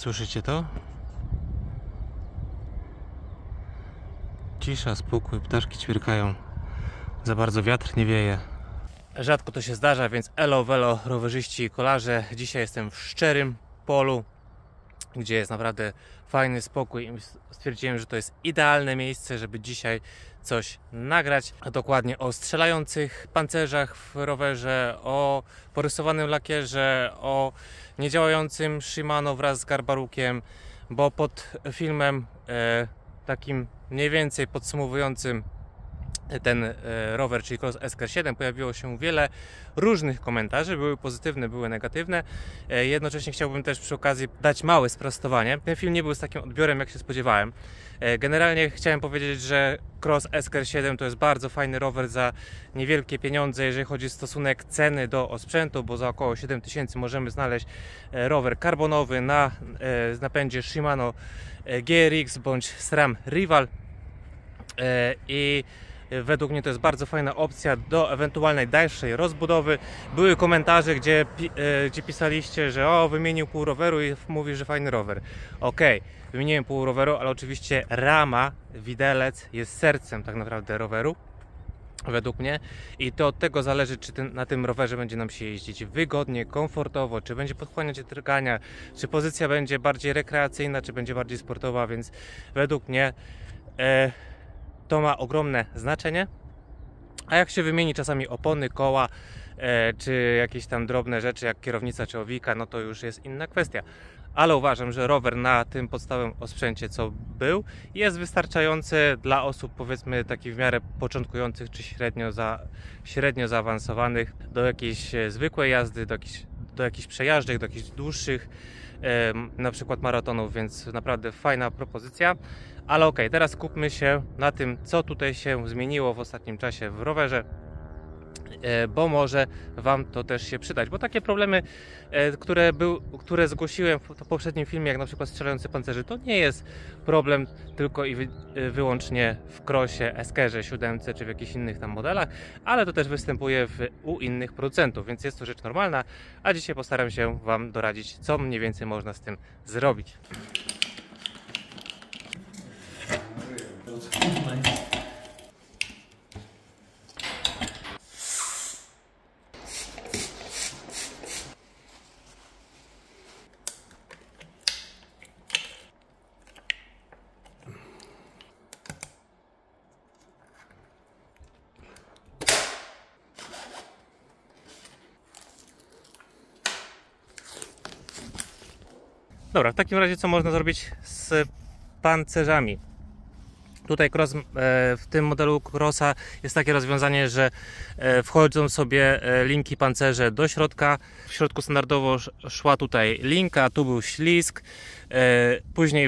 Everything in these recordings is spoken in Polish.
Słyszycie to? Cisza, spokój, ptaszki ćwierkają. Za bardzo wiatr nie wieje. Rzadko to się zdarza, więc elo velo rowerzyści i kolarze. Dzisiaj jestem w szczerym polu, gdzie jest naprawdę fajny spokój i stwierdziłem, że to jest idealne miejsce, żeby dzisiaj coś nagrać, a dokładnie o strzelających pancerzach w rowerze, o porysowanym lakierze, o niedziałającym Shimano wraz z Garbarukiem, bo pod filmem takim mniej więcej podsumowującym ten rower, czyli Cross SKR7, pojawiło się wiele różnych komentarzy, były pozytywne, były negatywne. Jednocześnie chciałbym też przy okazji dać małe sprostowanie. Ten film nie był z takim odbiorem, jak się spodziewałem. Generalnie chciałem powiedzieć, że Cross SKR7 to jest bardzo fajny rower za niewielkie pieniądze, jeżeli chodzi o stosunek ceny do osprzętu, bo za około 7000 możemy znaleźć rower karbonowy na napędzie Shimano GRX bądź SRAM Rival i według mnie to jest bardzo fajna opcja do ewentualnej dalszej rozbudowy. Były komentarze, gdzie pisaliście, że wymienił pół roweru i mówi, że fajny rower. Okej, wymieniłem pół roweru, ale oczywiście rama, widelec jest sercem tak naprawdę roweru, według mnie, i to od tego zależy, czy na tym rowerze będzie nam się jeździć wygodnie, komfortowo, czy będzie podchłaniać drgania, czy pozycja będzie bardziej rekreacyjna, czy będzie bardziej sportowa, więc według mnie to ma ogromne znaczenie. A jak się wymieni czasami opony, koła, czy jakieś tam drobne rzeczy jak kierownica czy owika, no to już jest inna kwestia. Ale uważam, że rower na tym podstawowym osprzęcie, co był, jest wystarczający dla osób, powiedzmy, takich w miarę początkujących, czy średnio zaawansowanych, do jakiejś zwykłej jazdy, do jakichś przejażdżek, do jakichś dłuższych, na przykład maratonów, więc naprawdę fajna propozycja. Ale okej, teraz skupmy się na tym, co tutaj się zmieniło w ostatnim czasie w rowerze, bo może Wam to też się przydać, bo takie problemy, które zgłosiłem w poprzednim filmie, jak na przykład strzelający pancerzy, to nie jest problem tylko i wyłącznie w Crossie, SKR 7 czy w jakichś innych tam modelach, ale to też występuje u innych producentów, więc jest to rzecz normalna, a dzisiaj postaram się Wam doradzić, co mniej więcej można z tym zrobić. Dobra, w takim razie co można zrobić z pancerzami? Tutaj w tym modelu Crossa jest takie rozwiązanie, że wchodzą sobie linki pancerze do środka. W środku standardowo szła tutaj linka, tu był ślizg, później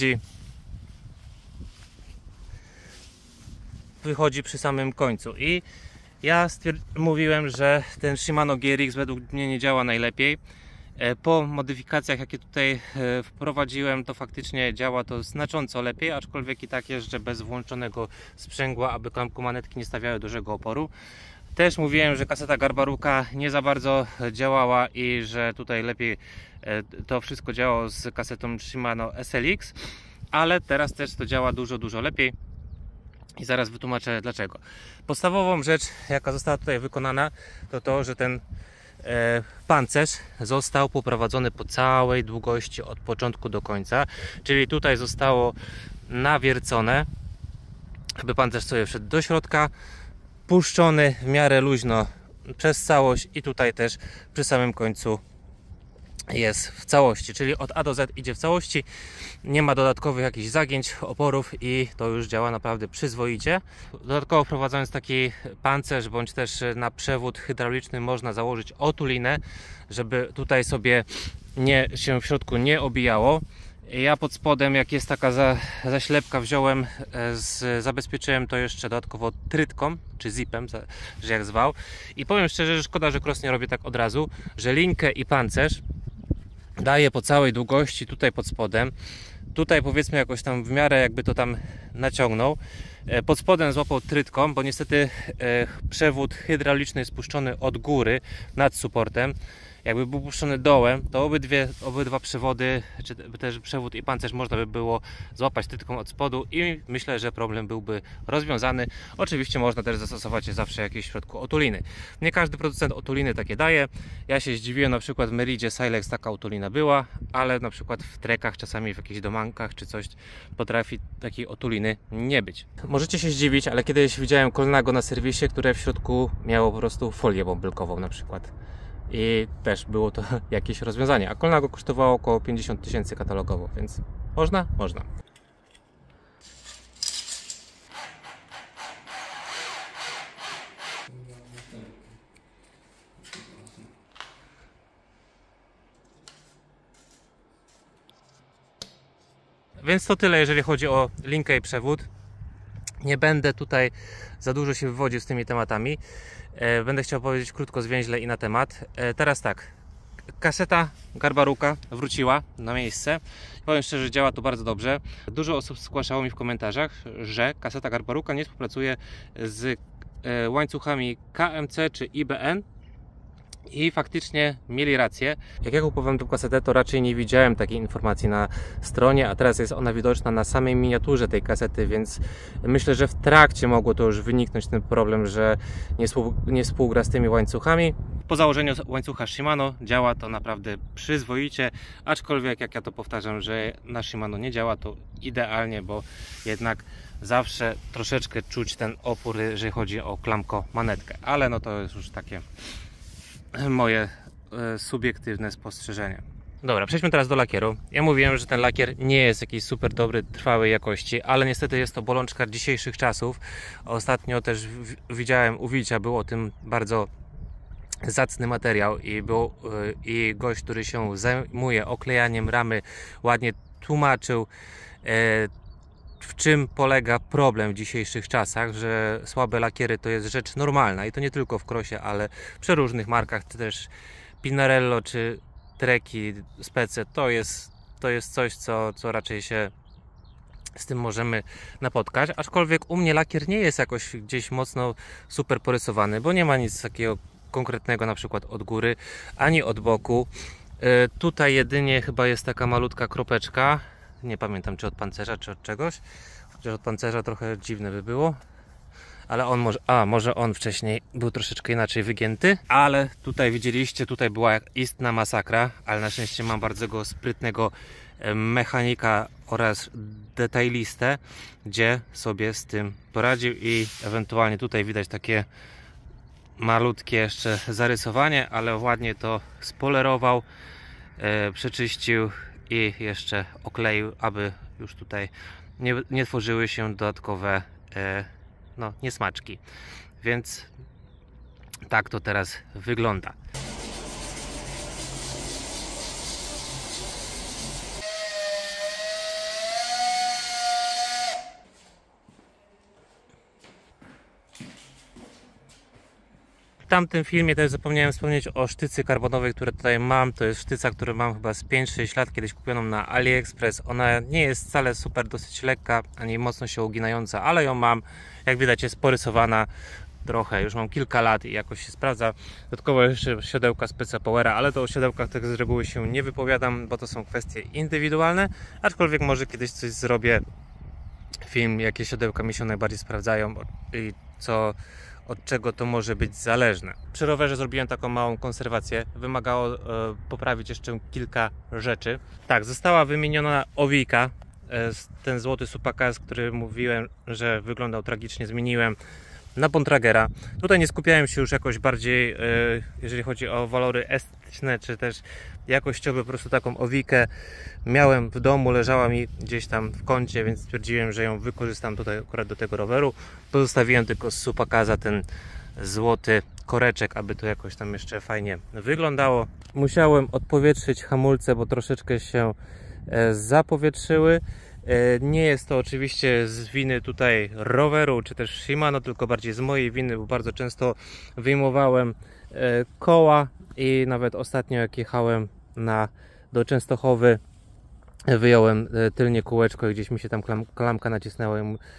wychodzi przy samym końcu. I ja mówiłem, że ten Shimano GRX według mnie nie działa najlepiej. Po modyfikacjach, jakie tutaj wprowadziłem, to faktycznie działa to znacząco lepiej, aczkolwiek i tak jeżdżę bez włączonego sprzęgła, aby klamku manetki nie stawiały dużego oporu. Też mówiłem, że kaseta Garbaruka nie za bardzo działała i że tutaj lepiej to wszystko działało z kasetą Shimano SLX, ale teraz też to działa dużo lepiej i zaraz wytłumaczę dlaczego. Podstawową rzecz, jaka została tutaj wykonana, to to, że ten pancerz został poprowadzony po całej długości od początku do końca, czyli tutaj zostało nawiercone, aby pancerz sobie wszedł do środka, puszczony w miarę luźno przez całość i tutaj też przy samym końcu jest w całości, czyli od A do Z idzie w całości, nie ma dodatkowych jakichś zagięć, oporów i to już działa naprawdę przyzwoicie. Dodatkowo wprowadzając taki pancerz bądź też na przewód hydrauliczny można założyć otulinę, żeby tutaj sobie się w środku nie obijało. Ja pod spodem, jak jest taka zaślepka, wziąłem, zabezpieczyłem to jeszcze dodatkowo trytką, czy zipem, że jak zwał. I powiem szczerze, że szkoda, że Cross nie robi tak od razu, że linkę i pancerz daje po całej długości tutaj pod spodem. Tutaj powiedzmy jakoś tam w miarę jakby to tam naciągnął. Pod spodem złapał trytką, bo niestety przewód hydrauliczny jest puszczony od góry nad supportem. Jakby był puszczony dołem, to obydwa przewody, czy też przewód i pancerz można by było złapać trytką od spodu i myślę, że problem byłby rozwiązany. Oczywiście można też zastosować zawsze jakieś w środku otuliny. Nie każdy producent otuliny takie daje. Ja się zdziwiłem, na przykład w Meridzie Silex taka otulina była, ale na przykład w trekach, czasami w jakichś domankach czy coś potrafi takiej otuliny nie być. Możecie się zdziwić, ale kiedyś widziałem Colnago na serwisie, które w środku miało po prostu folię bąbelkową na przykład. I też było to jakieś rozwiązanie. A Colnago kosztowało około 50 tysięcy katalogowo, więc można? Można. Więc to tyle, jeżeli chodzi o linkę i przewód. Nie będę tutaj za dużo się wywodził z tymi tematami. Będę chciał powiedzieć krótko, zwięźle i na temat. Teraz tak, kaseta Garbaruka wróciła na miejsce. Powiem szczerze, że działa to bardzo dobrze. Dużo osób zgłaszało mi w komentarzach, że kaseta Garbaruka nie współpracuje z łańcuchami KMC czy IBN. I faktycznie mieli rację. Jak ja kupowałem tę kasetę, to raczej nie widziałem takiej informacji na stronie, a teraz jest ona widoczna na samej miniaturze tej kasety, więc myślę, że w trakcie mogło to już wyniknąć ten problem, że nie współgra z tymi łańcuchami. Po założeniu łańcucha Shimano działa to naprawdę przyzwoicie, aczkolwiek jak ja to powtarzam, że na Shimano nie działa to idealnie, bo jednak zawsze troszeczkę czuć ten opór, jeżeli chodzi o klamko manetkę, ale no to jest już takie moje subiektywne spostrzeżenie. Dobra, przejdźmy teraz do lakieru. Ja mówiłem, że ten lakier nie jest jakiś super dobry, trwałej jakości, ale niestety jest to bolączka dzisiejszych czasów. Ostatnio też widziałem u Wilcia, był o tym bardzo zacny materiał i gość, który się zajmuje oklejaniem ramy, ładnie tłumaczył, w czym polega problem w dzisiejszych czasach, że słabe lakiery to jest rzecz normalna i to nie tylko w Crossie, ale w przeróżnych markach, też Pinarello czy Treki, Spece, to jest coś, co raczej się z tym możemy napotkać, aczkolwiek u mnie lakier nie jest jakoś gdzieś mocno super porysowany, bo nie ma nic takiego konkretnego na przykład od góry, ani od boku. Tutaj jedynie chyba jest taka malutka kropeczka. Nie pamiętam, czy od pancerza, czy od czegoś. Chociaż od pancerza trochę dziwne by było. Ale on może on wcześniej był troszeczkę inaczej wygięty. Ale tutaj widzieliście, tutaj była istna masakra. Ale na szczęście mam bardzo sprytnego mechanika oraz detailistę, gdzie sobie z tym poradził i ewentualnie tutaj widać takie malutkie jeszcze zarysowanie, ale ładnie to spolerował, przeczyścił i jeszcze okleił, aby już tutaj nie tworzyły się dodatkowe niesmaczki. Więc tak to teraz wygląda. W tamtym filmie też zapomniałem wspomnieć o sztycy karbonowej, które tutaj mam. To jest sztyca, którą mam chyba z 5-6 lat, kiedyś kupioną na AliExpress. Ona nie jest wcale super, dosyć lekka, ani mocno się uginająca, ale ją mam. Jak widać, jest porysowana trochę, już mam kilka lat i jakoś się sprawdza. Dodatkowo jeszcze siodełka Speca Powera, ale to o siodełkach tak z reguły się nie wypowiadam, bo to są kwestie indywidualne, aczkolwiek może kiedyś coś zrobię, film, jakie siodełka mi się najbardziej sprawdzają i od czego to może być zależne. Przy rowerze zrobiłem taką małą konserwację. Wymagało poprawić jeszcze kilka rzeczy. Tak, została wymieniona owijka. Ten złoty Supakas, który mówiłem, że wyglądał tragicznie, zmieniłem na Bontragera. Tutaj nie skupiałem się już jakoś bardziej, jeżeli chodzi o walory estetyczne, czy też jakościowe. Po prostu taką owijkę miałem w domu, leżała mi gdzieś tam w kącie, więc stwierdziłem, że ją wykorzystam tutaj akurat do tego roweru. Pozostawiłem tylko z Supakasa ten złoty koreczek, aby to jakoś tam jeszcze fajnie wyglądało. Musiałem odpowietrzyć hamulce, bo troszeczkę się zapowietrzyły. Nie jest to oczywiście z winy tutaj roweru, czy też Shimano, tylko bardziej z mojej winy, bo bardzo często wyjmowałem koła i nawet ostatnio jak jechałem do Częstochowy, wyjąłem tylnie kółeczko i gdzieś mi się tam klamka nacisnęła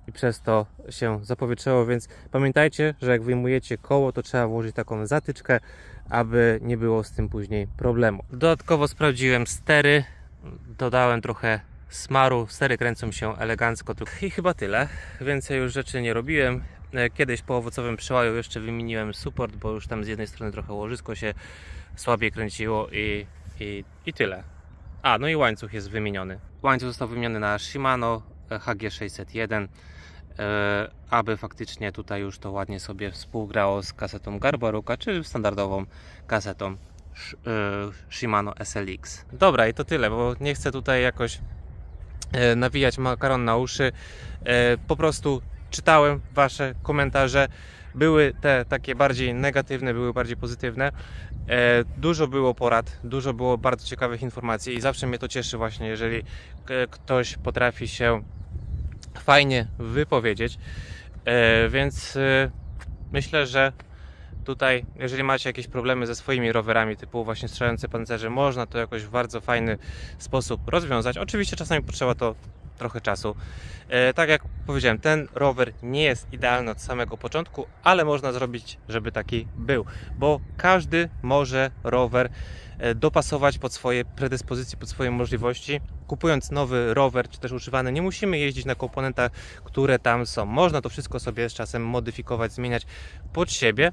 i przez to się zapowietrzało, więc pamiętajcie, że jak wyjmujecie koło, to trzeba włożyć taką zatyczkę, aby nie było z tym później problemu. Dodatkowo sprawdziłem stery, dodałem trochę smaru, stery kręcą się elegancko i chyba tyle. Więcej już rzeczy nie robiłem. Kiedyś po owocowym przełaju jeszcze wymieniłem support, bo już tam z jednej strony trochę łożysko się słabiej kręciło i tyle. A, no i łańcuch jest wymieniony. Łańcuch został wymieniony na Shimano HG601, aby faktycznie tutaj już to ładnie sobie współgrało z kasetą Garbaruka, czy standardową kasetą Shimano SLX. Dobra, i to tyle, bo nie chcę tutaj jakoś nawijać makaron na uszy. Po prostu czytałem wasze komentarze. Były te takie bardziej negatywne, były bardziej pozytywne. Dużo było porad, dużo było bardzo ciekawych informacji i zawsze mnie to cieszy właśnie, jeżeli ktoś potrafi się fajnie wypowiedzieć. Więc myślę, że tutaj, jeżeli macie jakieś problemy ze swoimi rowerami typu właśnie strzelające pancerze, można to jakoś w bardzo fajny sposób rozwiązać. Oczywiście czasami potrzeba to trochę czasu. Tak jak powiedziałem, ten rower nie jest idealny od samego początku, ale można zrobić, żeby taki był, bo każdy może rower dopasować pod swoje predyspozycje, pod swoje możliwości. Kupując nowy rower, czy też używany, nie musimy jeździć na komponentach, które tam są. Można to wszystko sobie z czasem modyfikować, zmieniać pod siebie.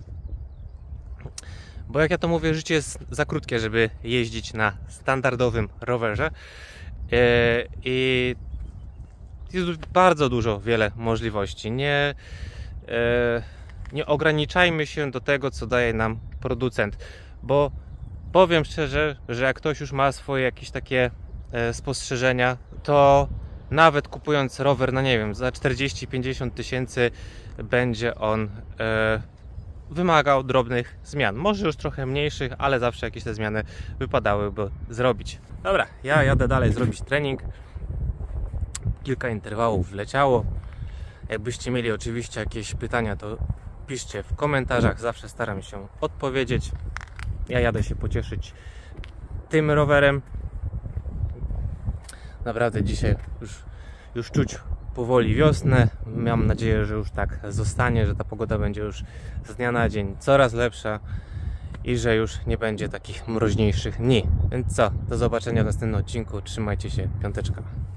Bo jak ja to mówię, życie jest za krótkie, żeby jeździć na standardowym rowerze. I jest bardzo wiele możliwości. Nie ograniczajmy się do tego, co daje nam producent, bo powiem szczerze, że jak ktoś już ma swoje jakieś takie spostrzeżenia, to nawet kupując rower, no nie wiem, za 40-50 tysięcy będzie on wymagał drobnych zmian. Może już trochę mniejszych, ale zawsze jakieś te zmiany wypadałyby zrobić. Dobra, ja jadę dalej zrobić trening. Kilka interwałów wleciało. Jakbyście mieli oczywiście jakieś pytania, to piszcie w komentarzach. Zawsze staram się odpowiedzieć. Ja jadę się pocieszyć tym rowerem. Naprawdę dzisiaj już czuć powoli wiosnę. Mam nadzieję, że już tak zostanie, że ta pogoda będzie już z dnia na dzień coraz lepsza i że już nie będzie takich mroźniejszych dni. Więc co, do zobaczenia w następnym odcinku. Trzymajcie się, piąteczka.